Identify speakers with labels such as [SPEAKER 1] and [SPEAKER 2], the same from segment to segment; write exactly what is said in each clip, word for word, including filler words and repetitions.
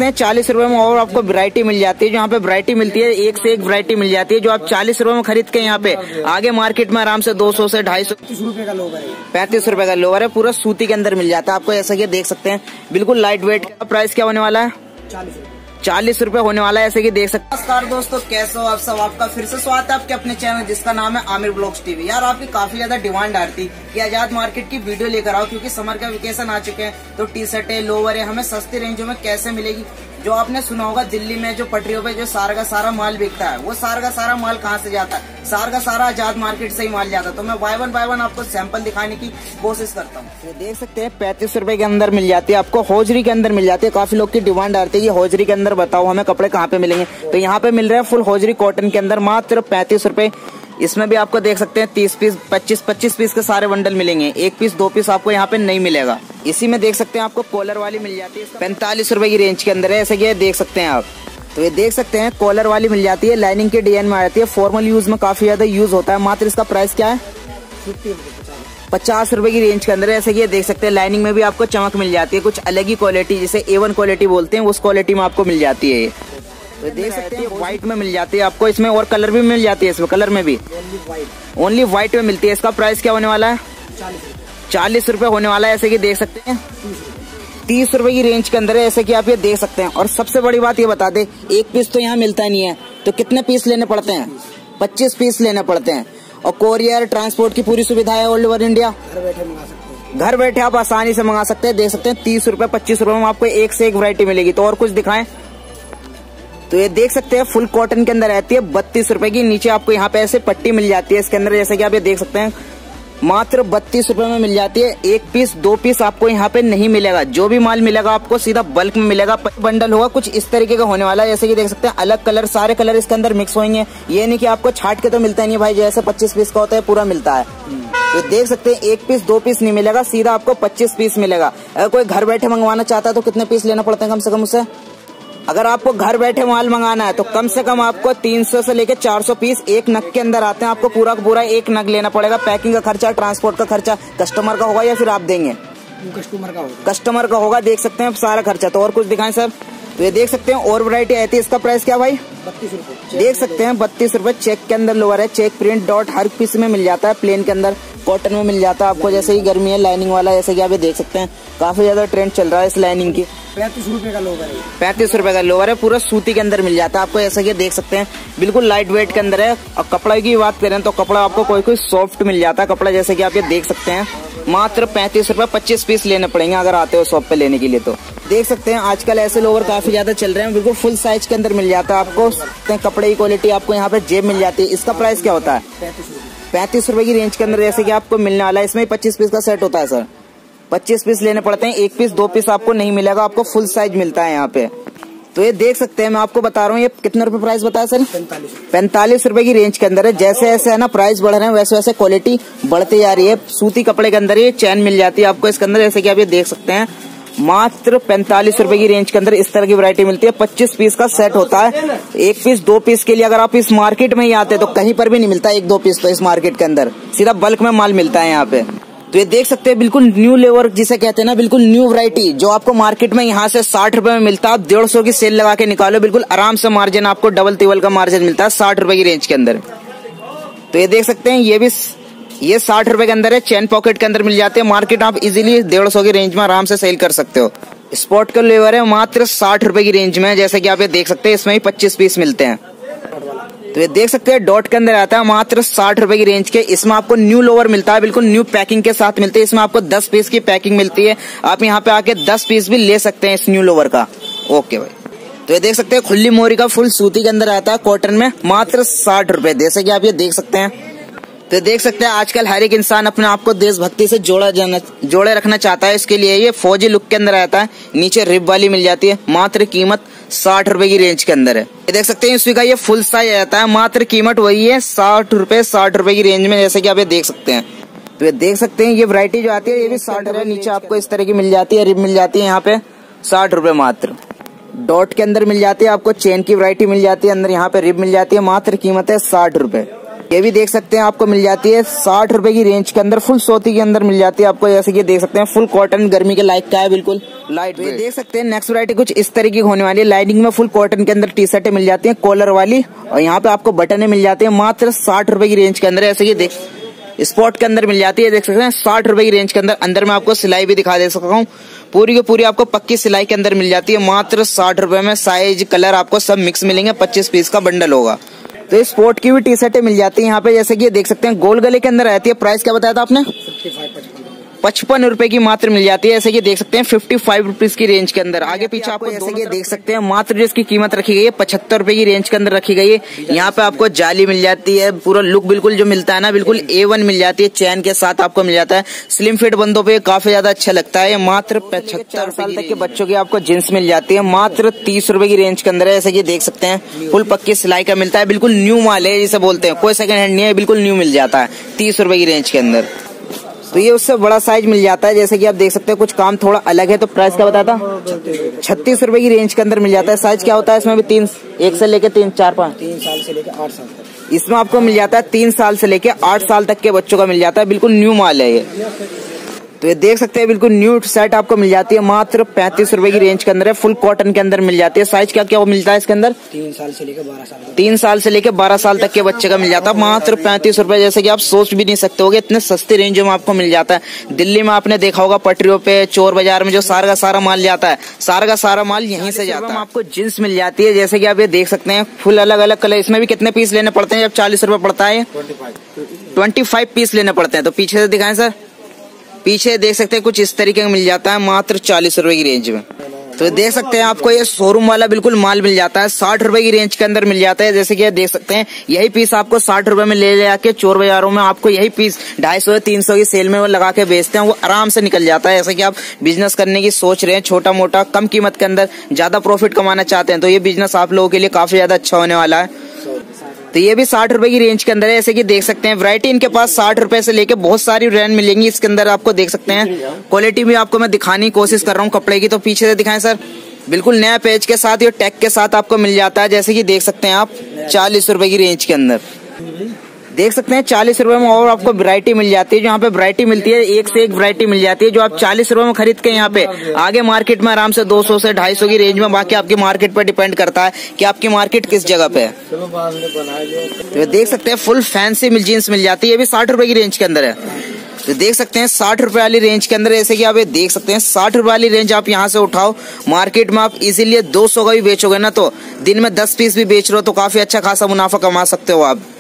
[SPEAKER 1] सकते हैं चालीस रुपए में और आपको वैरायटी मिल जाती है। जो यहाँ पे वैरायटी मिलती है एक से एक वैरायटी मिल जाती है, जो आप चालीस रुपए में खरीद के यहाँ पे आगे मार्केट में आराम से दो सौ से ढाई सौ
[SPEAKER 2] रुपए का लोवर है,
[SPEAKER 1] पैंतीस रुपए का लोवर है, पूरा सूती के अंदर मिल जाता है आपको। ऐसा कि देख सकते हैं बिल्कुल लाइट वेट का। प्राइस क्या होने वाला है?
[SPEAKER 2] चालीस रुपए
[SPEAKER 1] चालीस रुपए होने वाला है, ऐसे कि देख सकते हैं। नमस्कार दोस्तों, कैसे हो आप सब? आपका फिर से स्वागत है आपके अपने चैनल जिसका नाम है आमिर ब्लॉग्स टीवी। यार आपकी काफी ज्यादा डिमांड आ रही थी कि आजाद मार्केट की वीडियो लेकर आओ, क्योंकि समर का वेकेशन आ चुके हैं, तो टी शर्ट है, लोवर है, हमें सस्ती रेंजों में कैसे मिलेगी। जो आपने सुना होगा दिल्ली में जो पटरियों पे जो सारा का सारा माल बिकता है, वो सारा का सारा माल कहाँ से जाता है? सारा का सारा आजाद मार्केट से ही माल जाता है। तो मैं बाय वन बाय वन आपको सैंपल दिखाने की कोशिश करता हूँ। देख सकते हैं पैंतीस रुपए के अंदर मिल जाती है आपको, होजरी के अंदर मिल जाती है। काफी लोग की डिमांड आती है कि होजरी के अंदर बताओ हमें कपड़े कहाँ पे मिलेंगे, तो यहाँ पे मिल रहा है फुल होजरी कॉटन के अंदर मात्र पैंतीस रुपए। इसमें भी आपको देख सकते हैं तीस पीस पच्चीस पच्चीस पीस के सारे बंडल मिलेंगे, एक पीस दो पीस आपको यहाँ पे नहीं मिलेगा। इसी में देख सकते हैं आपको कॉलर वाली मिल जाती है, पैंतालीस रुपए की रेंज के अंदर है, ऐसे कि देख सकते हैं आप। तो ये देख सकते हैं कॉलर वाली मिल जाती है, लाइनिंग के डिजाइन में आ जाती है, फॉर्मल यूज में काफी ज्यादा यूज होता है। मात्र इसका प्राइस क्या है? पचास रुपए की रेंज के अंदर है, ऐसे कि देख सकते हैं। लाइनिंग में भी आपको चमक मिल जाती है, कुछ अलग ही क्वालिटी, जिसे ए वन क्वालिटी बोलते हैं, उस क्वालिटी में आपको मिल जाती है। तो देख सकते हैं व्हाइट में मिल जाती है आपको, इसमें और कलर भी मिल जाती है, इसमें कलर में भी ओनली व्हाइट में मिलती है। इसका प्राइस क्या होने वाला है? चालीस रुपए होने वाला है, ऐसे कि देख सकते हैं तीस रुपए की रेंज के अंदर है, ऐसे कि आप ये देख सकते हैं। और सबसे बड़ी बात ये बता दे, एक पीस तो यहाँ मिलता नहीं है, तो कितने पीस लेने पड़ते हैं? पच्चीस पीस लेने पड़ते हैं। और कोरियर ट्रांसपोर्ट की पूरी सुविधा है ऑल ओवर इंडिया,
[SPEAKER 2] घर बैठे मंगा सकते हैं।
[SPEAKER 1] घर बैठे आप आसानी से मंगा सकते हैं। देख सकते हैं तीस रुपए पच्चीस रुपए में आपको एक से एक वैरायटी मिलेगी। तो और कुछ दिखाएं तो ये देख सकते हैं फुल कॉटन के अंदर रहती है बत्तीस रुपए की। नीचे आपको यहाँ पे ऐसे पट्टी मिल जाती है इसके अंदर, जैसे कि आप ये देख सकते हैं मात्र बत्तीस रुपए में मिल जाती है। एक पीस दो पीस आपको यहाँ पे नहीं मिलेगा, जो भी माल मिलेगा आपको सीधा बल्क में मिलेगा। बंडल होगा कुछ इस तरीके का होने वाला है, जैसे कि देख सकते हैं अलग कलर, सारे कलर इसके अंदर मिक्स होंगे। ये नहीं कि आपको छाट के तो मिलता नहीं है भाई, जैसे पच्चीस पीस का होता है पूरा मिलता है। तो देख सकते हैं एक पीस दो पीस नहीं मिलेगा, सीधा आपको पच्चीस पीस मिलेगा। अगर कोई घर बैठे मंगवाना चाहता है तो कितने पीस लेना पड़ते हैं कम से कम उसे? अगर आपको घर बैठे माल मंगाना है तो कम से कम आपको तीन सौ से लेकर चार सौ पीस एक नग के अंदर आते हैं। आपको पूरा का पूरा एक नग लेना पड़ेगा। पैकिंग का खर्चा, ट्रांसपोर्ट का खर्चा कस्टमर का होगा या फिर आप देंगे?
[SPEAKER 2] कस्टमर का होगा।
[SPEAKER 1] कस्टमर का होगा, देख सकते हैं सारा खर्चा। तो और कुछ दिखाएं सर? तो ये देख सकते हैं और वैरायटी आती है। इसका प्राइस क्या भाई?
[SPEAKER 2] बत्तीस रुपए।
[SPEAKER 1] देख सकते हैं बत्तीस रुपए। चेक के अंदर लोअर है, चेक प्रिंट डॉट हर पीस में मिल जाता है, प्लेन के अंदर कॉटन में मिल जाता है आपको। जैसे ही गर्मी है लाइनिंग वाला, जैसे कि आप देख सकते हैं काफी ज्यादा ट्रेंड चल रहा है इस लाइनिंग की।
[SPEAKER 2] पैंतीस रुपए का लोवर है,
[SPEAKER 1] पैंतीस रुपए का लोवर है, पूरा सूती के अंदर मिल जाता है आपको। ऐसा कि देख सकते हैं बिल्कुल लाइट वेट के अंदर है। और कपड़ा की बात करें तो कपड़ा आपको कोई कोई सॉफ्ट मिल जाता है कपड़ा, जैसे कि आप ये देख सकते हैं। मात्र पैंतीस रुपए पच्चीस पीस लेने पड़ेंगे अगर आते हो शॉप पे लेने के लिए। तो देख सकते हैं आजकल ऐसे लोवर काफी ज्यादा चल रहे हैं, बिल्कुल फुल साइज के अंदर मिल जाता है आपको। कपड़े की क्वालिटी आपको यहाँ पे जेब मिल जाती है। इसका प्राइस क्या होता है?
[SPEAKER 2] पैंतीस रुपए।
[SPEAKER 1] पैंतीस रुपए की रेंज के अंदर जैसे कि आपको मिलने वाला है। इसमें पच्चीस पीस का सेट होता है सर, पच्चीस पीस लेने पड़ते हैं, एक पीस दो पीस आपको नहीं मिलेगा, आपको फुल साइज मिलता है यहाँ पे। तो ये देख सकते हैं, मैं आपको बता रहा हूँ ये कितने रुपए प्राइस बताया सर?
[SPEAKER 2] पैंतालीस
[SPEAKER 1] पैंतालीस रुपए की रेंज के अंदर है। जैसे जैसे है ना प्राइस बढ़ रहे हैं वैसे वैसे क्वालिटी बढ़ती जा रही है। सूती कपड़े के अंदर ये चैन मिल जाती है आपको इसके अंदर, जैसे कि आप ये देख सकते हैं। मात्र पैंतालीस रुपए की रेंज के अंदर इस तरह की वैरायटी मिलती है। पच्चीस पीस का सेट होता है, एक पीस दो पीस के लिए अगर आप इस मार्केट में ही आते तो कहीं पर भी नहीं मिलता एक दो पीस, तो इस मार्केट के अंदर सीधा बल्क में माल मिलता है यहाँ पे। तो ये देख सकते हैं बिल्कुल न्यू लेवर जिसे कहते हैं ना, बिल्कुल न्यू वैरायटी, जो आपको मार्केट में यहाँ से साठ रुपए में मिलता है। आप डेढ़ सौ की सेल लगा के निकालो, बिल्कुल आराम से मार्जिन आपको डबल टिबल का मार्जिन मिलता है साठ रुपए की रेंज के अंदर। तो ये देख सकते हैं ये भी ये साठ रुपए के अंदर है, चैन पॉकेट के अंदर मिल जाते हैं। मार्केट आप इजीली डेढ़ सौ की रेंज में आराम से सेल कर सकते हो। स्पॉट का लेवर है मात्र साठ रुपए की रेंज में, जैसे कि आप ये देख सकते हैं। इसमें भी पच्चीस पीस मिलते हैं। तो ये देख सकते हैं डॉट के अंदर आता है मात्र साठ रुपए की रेंज के। इसमें आपको न्यू लोवर मिलता है, बिल्कुल न्यू पैकिंग के साथ मिलते हैं। इसमें आपको दस पीस की पैकिंग मिलती है, आप यहाँ पे आके दस पीस भी ले सकते हैं इस न्यू लोवर का। ओके भाई, तो ये देख सकते हैं खुली मोरी का फुल सूती के अंदर आता है कॉटन में, मात्र साठ रुपए, जैसे कि आप ये देख सकते हैं। तो देख सकते हैं आजकल हर एक इंसान अपने आप को देशभक्ति से जोड़ा जाना जोड़े रखना चाहता है, इसके लिए ये फौजी लुक के अंदर आता है। नीचे रिब वाली मिल जाती है, मात्र कीमत साठ रुपए की रेंज के अंदर है। ये देख सकते हैं इसका ये फुल साइज आता है, मात्र कीमत वही है साठ रुपए साठ रुपए की रेंज में, जैसे कि आप ये देख सकते हैं। तो ये देख सकते हैं ये वैरायटी जो आती है ये भी साठ रुपए, नीचे आपको इस तरह की मिल जाती है, रिब मिल जाती है यहाँ पे साठ रुपए मात्र। डॉट के अंदर मिल जाती है आपको, चेन की वैरायटी मिल जाती है अंदर, यहाँ पे रिब मिल जाती है, मात्र कीमत है साठ रुपए। ये भी देख सकते हैं आपको मिल जाती है साठ रुपए की रेंज के अंदर, फुल सूती के अंदर मिल जाती है आपको। जैसे कि देख सकते हैं फुल कॉटन, गर्मी के लायक का है, बिल्कुल लाइट। तो ये देख सकते हैं नेक्स्ट वैरायटी कुछ इस तरीके की होने वाली है। लाइनिंग में फुल कॉटन के अंदर टी शर्टें मिल जाती है कॉलर वाली, और यहाँ पे आपको बटने मिल जाती है मात्र साठ रुपए की रेंज के अंदर। ऐसे कि देख स्पॉट के अंदर मिल जाती है, देख सकते हैं साठ रुपए की रेंज के अंदर। अंदर में आपको सिलाई भी दिखा दे सकता हूँ, पूरी की पूरी आपको पक्की सिलाई के अंदर मिल जाती है मात्र साठ रुपए में। साइज कलर आपको सब मिक्स मिलेंगे, पच्चीस पीस का बंडल होगा। तो इस स्पोर्ट की भी टी शर्टें मिल जाती है यहाँ पे। जैसे कि देख सकते हैं गोल गले के अंदर रहती है। प्राइस क्या बताया था आपने? पचपन रुपए की मात्र मिल जाती है। ऐसे कि देख सकते हैं फिफ्टी फाइव रुपीज की रेंज के अंदर। आगे पीछे आपको जैसे कि देख सकते हैं मात्र जिसकी कीमत रखी गई है पचहत्तर रुपए की रेंज के अंदर रखी गई है। यहाँ पे आपको जाली मिल जाती है, पूरा लुक बिल्कुल जो मिलता है ना बिल्कुल ए वन मिल जाती है, चैन के साथ आपको मिल जाता है। स्लिम फिट बंदों पे काफी ज्यादा अच्छा लगता है। मात्र पचहत्तर साल तक के बच्चों की आपको जींस मिल जाती है मात्र तीस रुपए की रेंज के अंदर है। ऐसे कि देख सकते हैं फुल पक्की सिलाई का मिलता है, बिल्कुल न्यू माल है जिसे बोलते हैं, कोई सेकंड हैंड नहीं है, बिल्कुल न्यू मिल जाता है तीस रुपए की रेंज के अंदर। तो ये उससे बड़ा साइज मिल जाता है। जैसे कि आप देख सकते हैं कुछ काम थोड़ा अलग है। तो प्राइस क्या बताया था? छत्तीस रुपए की रेंज के अंदर मिल जाता है। साइज क्या होता है इसमें भी? तीन, एक से लेके तीन, चार, पाँच,
[SPEAKER 2] तीन साल से लेके आठ साल तक
[SPEAKER 1] इसमें आपको मिल जाता है। तीन साल से लेके आठ साल तक के बच्चों का मिल जाता है, बिल्कुल न्यू माल है ये। तो ये देख सकते हैं बिल्कुल न्यू सेट आपको मिल जाती है मात्र पैंतीस रुपए की रेंज के अंदर है। फुल कॉटन के अंदर मिल जाती है। साइज क्या क्या वो मिलता है इसके अंदर?
[SPEAKER 2] तीन साल से लेकर बारह साल
[SPEAKER 1] तीन साल से लेकर बारह साल तक के बच्चे का मिल जाता है मात्र पैंतीस रुपए। जैसे कि आप सोच भी नहीं सकते होगे इतने सस्ते रेंजों में आपको मिल जाता है। दिल्ली में आपने देखा होगा पटरियों पे, चोर बाजार में जो सारा का सारा माल जाता है, सारा का सारा माल यहीं से जाता है। आपको जींस मिल जाती है। जैसे कि आप ये देख सकते हैं फुल अलग अलग कलर। इसमें भी कितने पीस लेने पड़ते हैं जब चालीस रुपए पड़ता है? ट्वेंटी फाइव पीस लेने पड़ते हैं। तो पीछे से दिखाएं सर, पीछे देख सकते हैं कुछ इस तरीके का मिल जाता है मात्र चालीस रुपए की रेंज में। तो देख सकते हैं आपको ये शोरूम वाला बिल्कुल माल मिल जाता है, साठ रुपए की रेंज के अंदर मिल जाता है। जैसे कि देख सकते हैं यही पीस आपको साठ रुपए में ले जाके चोर बाजारों में आपको यही पीस ढाई सौ तीन सौ की सेल में वो लगा के बेचते हैं, वो आराम से निकल जाता है। ऐसे कि आप बिजनेस करने की सोच रहे हैं, छोटा मोटा कम कीमत के अंदर ज्यादा प्रॉफिट कमाना चाहते हैं, तो ये बिजनेस आप लोगों के लिए काफी ज्यादा अच्छा होने वाला है। तो ये भी साठ रुपए की रेंज के अंदर है। ऐसे कि देख सकते हैं वैरायटी इनके पास साठ रुपए से लेके बहुत सारी ब्रांड मिलेंगी इसके अंदर आपको। देख सकते हैं क्वालिटी भी आपको मैं दिखाने की कोशिश कर रहा हूँ कपड़े की। तो पीछे से दिखाएं सर, बिल्कुल नया पेज के साथ, ये टैग के साथ आपको मिल जाता है। जैसे कि देख सकते हैं आप चालीस रुपए की रेंज के अंदर देख सकते हैं चालीस रुपए में और आपको वैरायटी मिल जाती है। जहाँ पे वैरायटी मिलती है एक से एक वैरायटी मिल जाती है, जो आप चालीस रुपए में खरीद के यहाँ पे आगे मार्केट में आराम से दो सौ से ढाई सौ की रेंज में, बाकी आपकी मार्केट पर डिपेंड करता है कि आपकी मार्केट किस जगह पे है। तो देख सकते हैं फुल फैंसी मिल जींस मिल जाती है, ये भी साठ रुपए की रेंज के अंदर है। तो देख सकते हैं साठ रुपए वाली रेंज के अंदर, ऐसे कि आप ये देख सकते हैं साठ रुपए वाली रेंज आप यहाँ से उठाओ मार्केट में, आप इजीली दो सौ का भी बेचोगे ना, तो दिन में दस पीस भी बेच रहे हो तो काफी अच्छा खासा मुनाफा कमा सकते हो आप।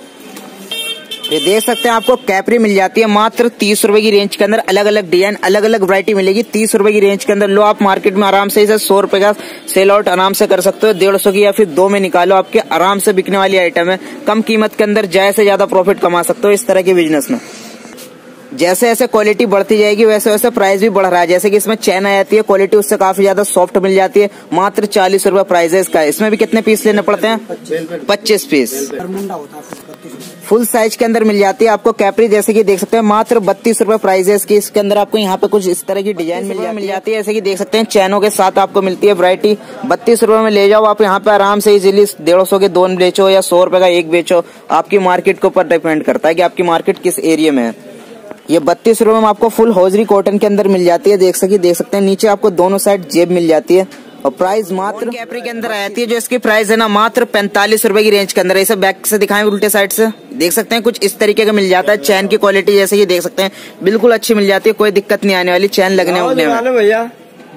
[SPEAKER 1] ये देख सकते हैं आपको कैपरी मिल जाती है मात्र तीस रुपए की रेंज के अंदर। अलग अलग डिजाइन, अलग अलग वैरायटी मिलेगी तीस रुपए की रेंज के अंदर। लो आप मार्केट में आराम से इसे सौ रुपए का सेल आउट आराम से कर सकते हो, डेढ़ सौ की या फिर दो में निकालो, आपके आराम से बिकने वाली आइटम है। कम कीमत के अंदर ज्यादा से ज्यादा प्रॉफिट कमा सकते हो इस तरह के बिजनेस में। जैसे जैसे क्वालिटी बढ़ती जाएगी वैसे वैसे प्राइस भी बढ़ रहा है। जैसे कि इसमें चैन आ जाती है, क्वालिटी उससे काफी ज्यादा सॉफ्ट मिल जाती है, मात्र चालीस रुपए प्राइस है इसका। इसमें भी कितने पीस लेने पड़ते हैं? पच्चीस पीस। फुल साइज के अंदर मिल जाती है आपको कैपरी। जैसे कि देख सकते हैं मात्र बत्तीस रुपए प्राइस है इसकी। इसके अंदर आपको यहाँ पे कुछ इस तरह की डिजाइन मिल जाती, मिल जाती है। जैसे कि देख सकते हैं चैनों के साथ आपको मिलती है वैरायटी। बत्तीस रुपए में ले जाओ आप यहाँ पे आराम से इजीली, डेढ़ सौ के दो बेचो या सौ रुपए का एक बेचो, आपकी मार्केट के ऊपर डिपेंड करता है कि आपकी मार्केट किस एरिया में है। ये बत्तीस रुपए में आपको फुल होजरी कॉटन के अंदर मिल जाती है। देख सके देख सकते हैं नीचे आपको दोनों साइड जेब मिल जाती है, और प्राइस मात्र कैपरी के अंदर आ जाती है, जो इसकी प्राइस है ना मात्र पैंतालीस रुपए की रेंज के अंदर है। इसे बैक से दिखाएं उल्टे साइड से, देख सकते हैं कुछ इस तरीके का मिल जाता है। चैन की क्वालिटी जैसे कि देख सकते हैं बिल्कुल अच्छी मिल जाती है, कोई दिक्कत नहीं आने वाली चैन लगने उगने में भैया।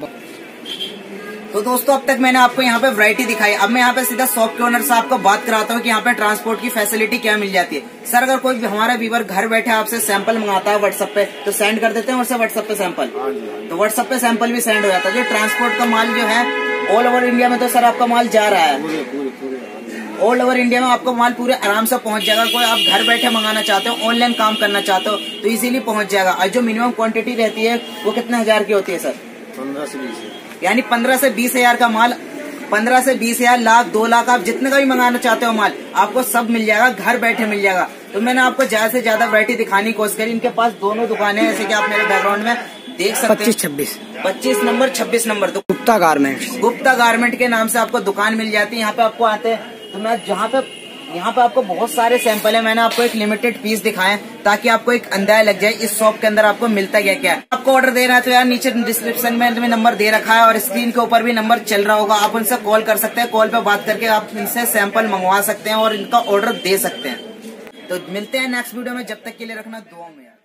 [SPEAKER 1] तो दोस्तों अब तक मैंने आपको यहाँ पे वैरायटी दिखाई। अब मैं यहाँ पे सीधा शॉप के ओनर से आपको बात कराता हूँ कि यहाँ पे ट्रांसपोर्ट की फैसिलिटी क्या मिल जाती है। सर अगर कोई हमारा व्यूअर घर बैठे आपसे सैंपल मंगाता है व्हाट्सएप पे, तो सेंड कर देते हैं वैसे व्हाट्सएप पे सैंपल, तो व्हाट्सएप पे सैंपल भी सेंड हो जाता है। जो ट्रांसपोर्ट का माल जो है ऑल ओवर इंडिया में, तो सर आपका माल जा रहा है ऑल ओवर इंडिया में, आपको माल पूरे आराम से पहुंच जाएगा। कोई आप घर बैठे मंगाना चाहते हो, ऑनलाइन काम करना चाहते हो तो इजीली पहुंच जाएगा। और जो मिनिमम क्वांटिटी रहती है वो कितने हजार की होती है सर? पंद्रह से बीस यानी पंद्रह से बीस हजार का माल, पंद्रह से बीस हजार, लाख, दो लाख, आप जितने का भी मंगाना चाहते हो माल आपको सब मिल जाएगा, घर बैठे मिल जाएगा। तो मैंने आपको ज्यादा से ज्यादा वैरायटी दिखाने की कोशिश करी। इनके पास दोनों दुकानें हैं, जैसे कि आप मेरे बैकग्राउंड में देख सकते हैं,
[SPEAKER 2] पच्चीस छब्बीस
[SPEAKER 1] पच्चीस नंबर छब्बीस नंबर तो
[SPEAKER 2] गुप्ता गारमेंट,
[SPEAKER 1] गुप्ता गारमेंट के नाम से आपको दुकान मिल जाती है। यहाँ पे आपको आते हैं तो मैं जहाँ पे यहाँ पे आपको बहुत सारे सैंपल है, मैंने आपको एक लिमिटेड पीस दिखाए ताकि आपको एक अंदाजा लग जाए इस शॉप के अंदर आपको मिलता क्या क्या है। आपको ऑर्डर देना है तो यार नीचे डिस्क्रिप्शन में नंबर दे रखा है और स्क्रीन के ऊपर भी नंबर चल रहा होगा, आप उनसे कॉल कर सकते हैं। कॉल पे बात करके आप इनसे सैंपल मंगवा सकते हैं और इनका ऑर्डर दे सकते हैं। तो मिलते हैं नेक्स्ट वीडियो में, जब तक के लिए रखना दुआ में यार।